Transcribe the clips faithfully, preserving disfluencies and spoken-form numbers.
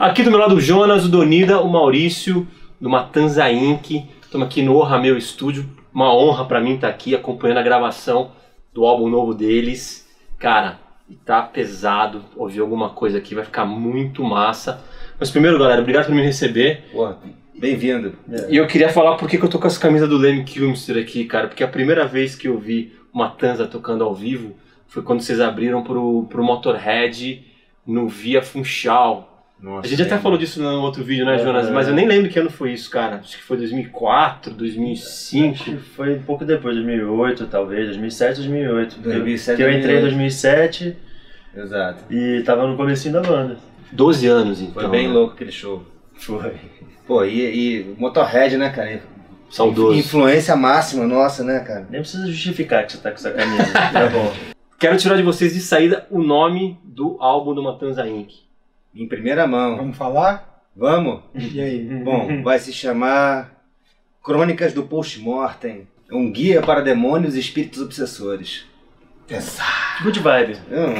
Aqui do meu lado o Jonas, o Donida, o Maurício, do Matanza Incorporated. Estamos aqui no Rameu Estúdio. Uma honra pra mim estar aqui acompanhando a gravação do álbum novo deles. Cara, tá pesado. Ouvir alguma coisa aqui vai ficar muito massa. Mas primeiro, galera, obrigado por me receber. Boa, bem-vindo. E eu queria falar por que eu tô com as camisas do Lemmy Kilmister aqui, cara. Porque a primeira vez que eu vi o Matanza tocando ao vivo foi quando vocês abriram pro, pro Motorhead no Via Funchal. Nossa, a gente até falou disso no outro vídeo, né, Jonas? É. Mas eu nem lembro que ano foi isso, cara. Acho que foi dois mil e quatro, dois mil e cinco. Acho que foi um pouco depois, dois mil e oito talvez, dois mil e sete, dois mil e oito. dois mil e sete, Porque eu entrei em dois mil e sete. Exato. E tava no comecinho da banda. doze anos, então. Foi bem né? louco aquele show. Foi. Pô, e, e Motorhead, né, cara? Saudoso. Influência máxima nossa, né, cara? Nem precisa justificar que você tá com essa camisa. Tá bom. Quero tirar de vocês de saída o nome do álbum do Matanza Incorporated. Em primeira mão. Vamos falar? Vamos? E aí? Bom, vai se chamar Crônicas do Postmortem. Um guia para demônios e espíritos obsessores. Pesado. Good vibe.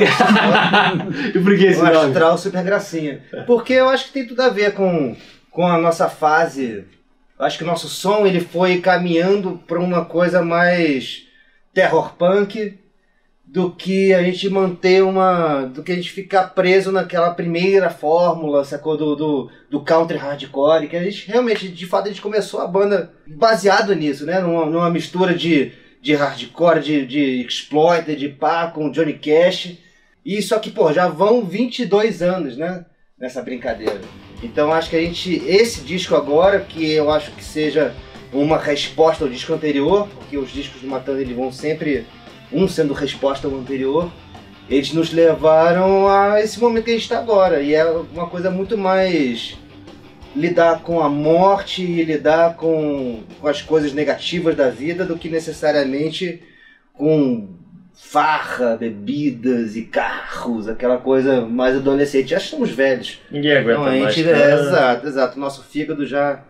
E por que esse Um nome? astral super gracinha. Porque eu acho que tem tudo a ver com, com a nossa fase. Eu acho que o nosso som ele foi caminhando para uma coisa mais terror punk do que a gente manter uma... do que a gente ficar preso naquela primeira fórmula, sacou? Do, do, do country hardcore, que a gente realmente, de fato, a gente começou a banda baseado nisso, né? Numa, numa mistura de, de hardcore, de, de exploiter, de pá, com Johnny Cash. E só que, pô, já vão vinte e dois anos, né? Nessa brincadeira. Então acho que a gente, esse disco agora, que eu acho que seja uma resposta ao disco anterior, porque os discos do Matanza eles vão sempre... um sendo resposta ao anterior, eles nos levaram a esse momento que a gente está agora. E é uma coisa muito mais lidar com a morte e lidar com, com as coisas negativas da vida do que necessariamente com farra, bebidas e carros, aquela coisa mais adolescente. Já estamos velhos. Ninguém aguenta Então, a mais. gente, é, exato, exato. Nosso fígado já...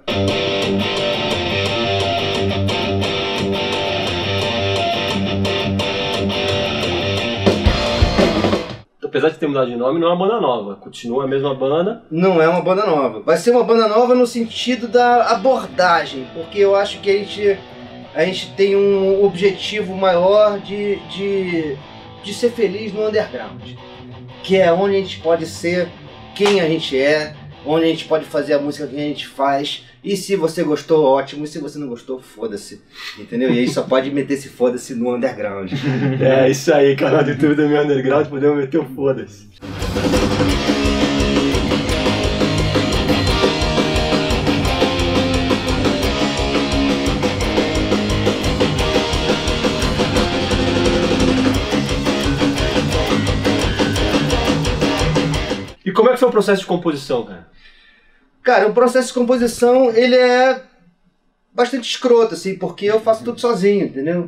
Apesar de ter mudado de nome, não é uma banda nova. Continua a mesma banda. Não é uma banda nova. Vai ser uma banda nova no sentido da abordagem, porque eu acho que a gente, a gente tem um objetivo maior de, de, de ser feliz no underground, que é onde a gente pode ser quem a gente é, onde a gente pode fazer a música que a gente faz. E se você gostou, ótimo. E se você não gostou, foda-se. Entendeu? E aí só pode meter esse foda-se no underground. É isso aí, canal do YouTube do meu underground, podemos meter o foda-se. E como é que foi o processo de composição, cara? Cara, o processo de composição, ele é bastante escroto, assim, porque eu faço tudo sozinho, entendeu?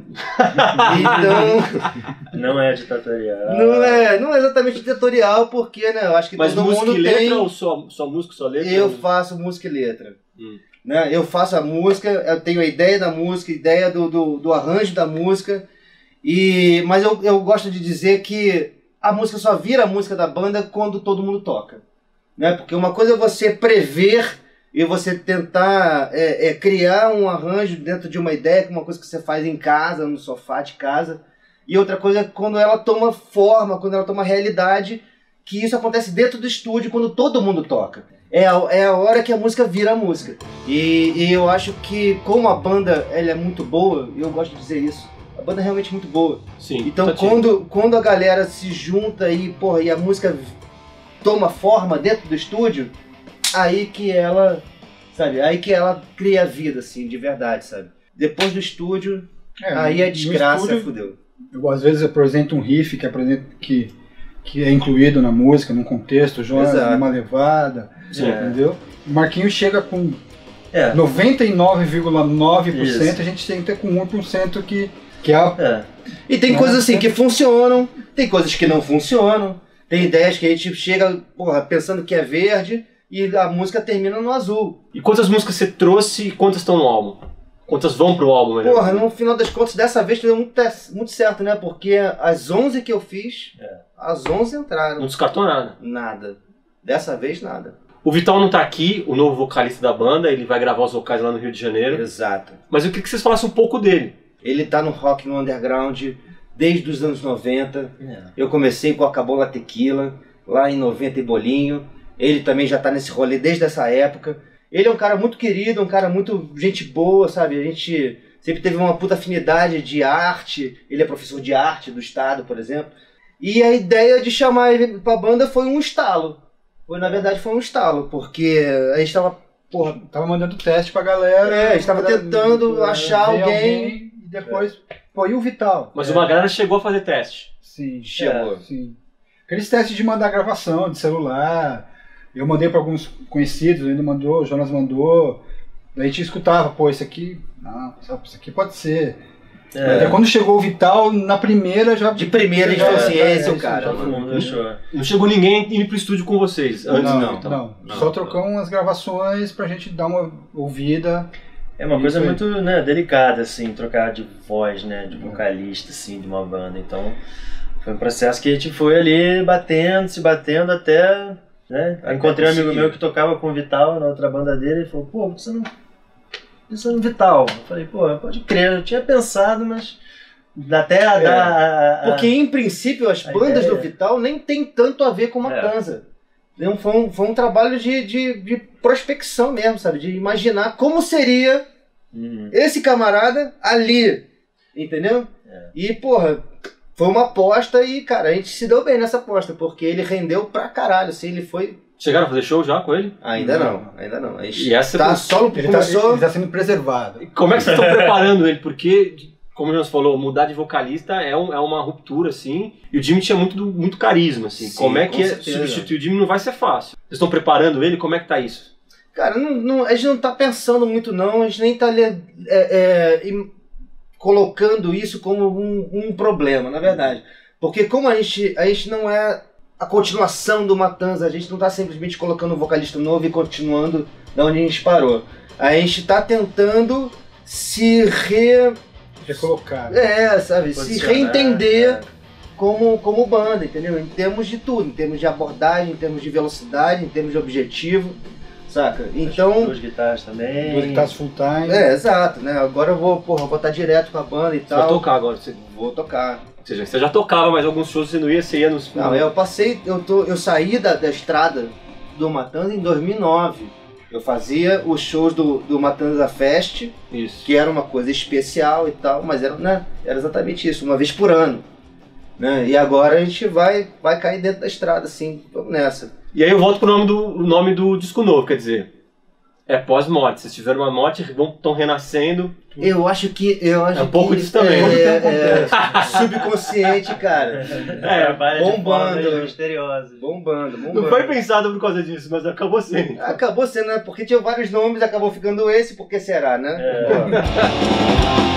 Então... Não é ditatorial. Não é, não é exatamente ditatorial, porque, né, eu acho que Mas todo música mundo e letra tem... ou só, só música, só letra? Eu faço música e letra. Hum. Né? Eu faço a música, eu tenho a ideia da música, a ideia do, do, do arranjo da música, e... mas eu, eu gosto de dizer que a música só vira a música da banda quando todo mundo toca. Né? Porque uma coisa é você prever e você tentar é, é, criar um arranjo dentro de uma ideia, uma coisa que você faz em casa, no sofá de casa. E outra coisa é quando ela toma forma, quando ela toma realidade, que isso acontece dentro do estúdio, quando todo mundo toca. É a, é a hora que a música vira a música. E, e eu acho que como a banda ela é muito boa, eu gosto de dizer isso, a banda é realmente muito boa. Sim, então tá quando, quando a galera se junta e, porra, e a música toma forma dentro do estúdio, aí que ela, sabe, aí que ela cria vida, assim, de verdade, sabe. Depois do estúdio, é, aí a desgraça estúdio, fudeu. Eu, às vezes eu apresento um riff que, apresento, que, que é incluído na música, num contexto, Jonas, numa levada, é. Entendeu? O Marquinhos chega com é. noventa e nove vírgula nove por cento, a gente tem que ter com um por cento que, que é, a, é. E tem coisas assim que funcionam, tem coisas que não funcionam. Tem ideias que a gente chega, porra, pensando que é verde e a música termina no azul. E quantas músicas você trouxe e quantas estão no álbum? Quantas vão pro álbum, melhor? Porra, no final das contas, dessa vez deu muito, muito certo, né? Porque as onze que eu fiz, é. as onze entraram. Não descartou nada? Nada. Dessa vez, nada. O Vital não tá aqui, o novo vocalista da banda, ele vai gravar os vocais lá no Rio de Janeiro. Exato. Mas eu queria que vocês falassem um pouco dele. Ele tá no rock no underground desde os anos noventa. É. Eu comecei com a Cabola Tequila, lá em noventa e bolinho. Ele também já tá nesse rolê desde essa época. Ele é um cara muito querido, um cara muito gente boa, sabe? A gente sempre teve uma puta afinidade de arte. Ele é professor de arte do estado, por exemplo. E a ideia de chamar ele pra banda foi um estalo. Foi, na verdade, foi um estalo, porque a gente tava, porra... Tava mandando teste pra galera. É, a gente tava tentando é, achar alguém... alguém e depois... É. Pô, e o Vital? Mas é. uma galera chegou a fazer teste. Sim, chegou. É, sim. Aqueles testes de mandar gravação de celular. Eu mandei pra alguns conhecidos, ele mandou, o Jonas mandou. Daí a gente escutava, pô, esse aqui... Não, isso aqui pode ser... É. Até quando chegou o Vital, na primeira já... De primeira a gente falou assim, esse é o cara. Não, não chegou ninguém indo pro estúdio com vocês antes, não. Não, então. não. não. Só trocamos umas gravações pra gente dar uma ouvida. É uma coisa muito, né, delicada, assim, trocar de voz, né, de vocalista, assim, de uma banda. Então, foi um processo que a gente foi ali batendo, se batendo até... Né? Encontrei um amigo meu que tocava com o Vital na outra banda dele e falou, pô, você não... Pensando no Vital. Eu falei, pô, pode crer, eu tinha pensado, mas até a, é. a, a Porque em princípio as bandas ideia. do Vital nem tem tanto a ver com Matanza. É. Foi, um, foi um trabalho de, de, de prospecção mesmo, sabe? De imaginar como seria uhum. esse camarada ali, entendeu? É. E, porra, foi uma aposta e, cara, a gente se deu bem nessa aposta, porque ele rendeu pra caralho, assim, ele foi... Chegaram a fazer show já com ele? Ainda não, não ainda não. A gente e essa tá só ele começou... está tá sendo preservado. E como é que vocês estão preparando ele? Porque, como o Jonas falou, mudar de vocalista é, um, é uma ruptura, assim. E o Jimmy tinha muito, muito carisma, assim. Sim, como é que é substituir o Jimmy não vai ser fácil. Vocês estão preparando ele? Como é que tá isso? Cara, não, não, a gente não tá pensando muito não, a gente nem tá é, é, colocando isso como um, um problema, na verdade. Porque como a gente, a gente não é... a continuação do Matanza, a gente não está simplesmente colocando um vocalista novo e continuando da onde a gente parou. A gente está tentando se re... recolocar. É, sabe, se reentender é. como, como banda, entendeu? Em termos de tudo, em termos de abordagem, em termos de velocidade, em termos de objetivo, saca? Então... Duas guitarras também. Duas guitarras full time. É, exato, né? Agora eu vou, porra, vou estar direto com a banda e você tal. Vai tocar agora? Você... Vou tocar. Ou seja, você já tocava, mas alguns shows você não ia, você ia nos... Não, eu passei, eu, tô, eu saí da, da estrada do Matanza em dois mil e nove. Eu fazia os shows do, do Matanza Fest, isso. que era uma coisa especial e tal, mas era, né, era exatamente isso, uma vez por ano. Né? E agora a gente vai, vai cair dentro da estrada, assim, vamos nessa. E aí eu volto pro nome do, nome do disco novo, quer dizer... É pós-morte, vocês tiveram uma morte, estão renascendo. Eu acho que. Eu acho é um pouco que, disso também. É, é, é, subconsciente, cara. É, bombando. Misteriosa. Bombando, bombando. Não foi pensado por causa disso, mas acabou sendo. Acabou sendo, né? Porque tinha vários nomes, acabou ficando esse, porque será, né? É.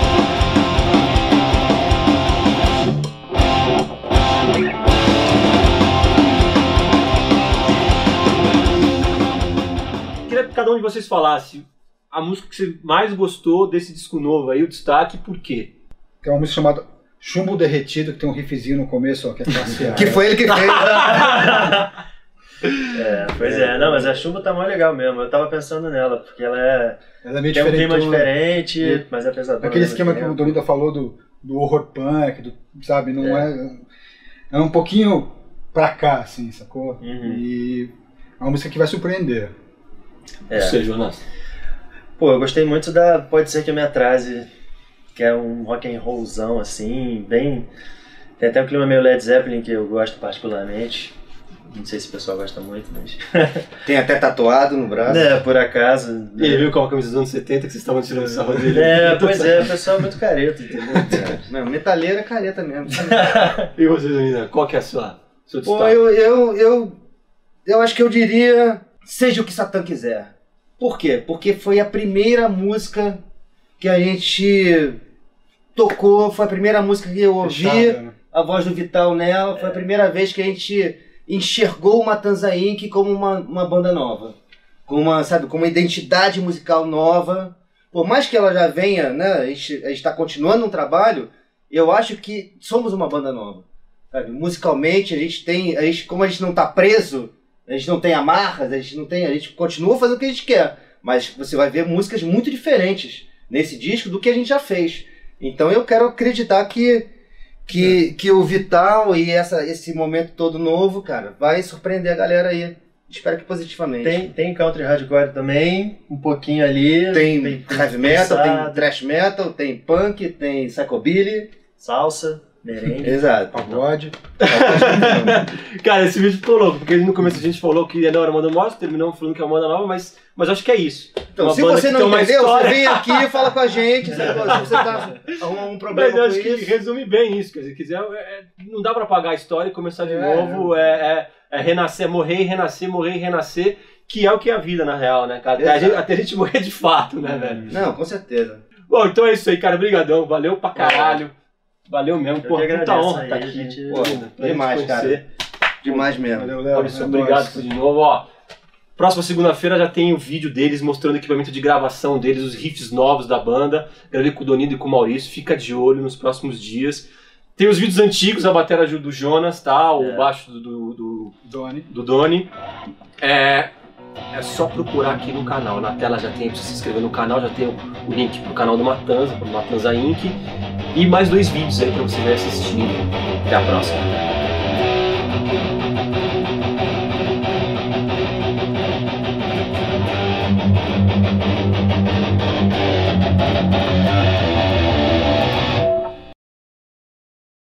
Cada um de vocês falasse a música que você mais gostou desse disco novo aí, o destaque, por quê? Tem uma música chamada Chumbo Derretido, que tem um riffzinho no começo, ó, que é classe. Que foi ele que fez. É, pois é. é, não, mas a Chumbo tá mais legal mesmo, eu tava pensando nela, porque ela é... Ela é meio tem um clima diferente, diferente, mas é pesadona. Aquele esquema que o Donida falou do, do horror punk, do, sabe, não é. é... É um pouquinho pra cá, assim, sacou? Uhum. E é uma música que vai surpreender. É. Você, Jonas? Pô, eu gostei muito da Pode Ser Que Eu Me Atrase, que é um rock and rollzão, assim, bem... Tem até um clima meio Led Zeppelin, que eu gosto particularmente. Não sei se o pessoal gosta muito, mas... Tem até tatuado no braço. É, por acaso. E ele viu com a camisa dos anos setenta que vocês estavam tirando sarro dele. É, pois é, o pessoal é muito careta, entendeu? Não, metaleiro é careta mesmo. E você, Donida, qual que é a sua, seu destaque? Pô, eu, eu, eu, eu acho que eu diria... Seja o que Satã quiser. Por quê? Porque foi a primeira música que a gente tocou, foi a primeira música que eu ouvi, Fechado, né? A voz do Vital nela, foi a primeira vez que a gente enxergou o Matanza Incorporated como uma, uma banda nova. Com uma, sabe, com uma identidade musical nova. Por mais que ela já venha, né, a gente está continuando um trabalho, eu acho que somos uma banda nova. Sabe? Musicalmente, a gente tem, a gente, como a gente não está preso, a gente não tem amarras, a gente não tem, a gente continua fazendo o que a gente quer, mas você vai ver músicas muito diferentes nesse disco do que a gente já fez. Então eu quero acreditar que que, é. que o Vital e essa, esse momento todo novo, cara, vai surpreender a galera aí. Espero que positivamente. Tem, tem country hardcore também, um pouquinho ali. Tem, tem heavy metal, pensado. Tem thrash metal, tem punk, tem psychobilly, salsa, merengue. Exato. Pagode. Cara, esse vídeo ficou louco, porque no começo a gente falou que não era Amanda Morse, terminamos falando que é uma banda nova, mas, mas acho que é isso. Então, uma se você não entendeu, você vem aqui e fala com a gente, se você tá arrumando um problema. Mas eu acho com que resume bem isso, quer dizer, quiser, é, não dá pra apagar a história e começar de é, novo, é, é, é renascer, morrer e renascer, morrer e renascer, que é o que é a vida na real, né, cara? Até a, gente, até a gente morrer de fato, né, velho? Não, com certeza. Bom, então é isso aí, cara, brigadão, valeu pra caralho. Valeu mesmo, pô, puta honra aí, tá aqui. Gente, pô, demais, cara. Demais mesmo. Valeu, Léo. Obrigado de novo, ó. Próxima segunda-feira já tem o vídeo deles mostrando o equipamento de gravação deles, os riffs novos da banda. Gravei com o Donido e com o Maurício, fica de olho nos próximos dias. Tem os vídeos antigos, a bateria do Jonas, tá? O é. baixo do, do, do, Doni. do Doni. É, é só procurar aqui no canal. Na tela já tem, pra você se inscrever no canal, já tem o, o link pro canal do Matanza, pro Matanza Incorporated. E mais dois vídeos aí pra você ver assistindo. Até a próxima.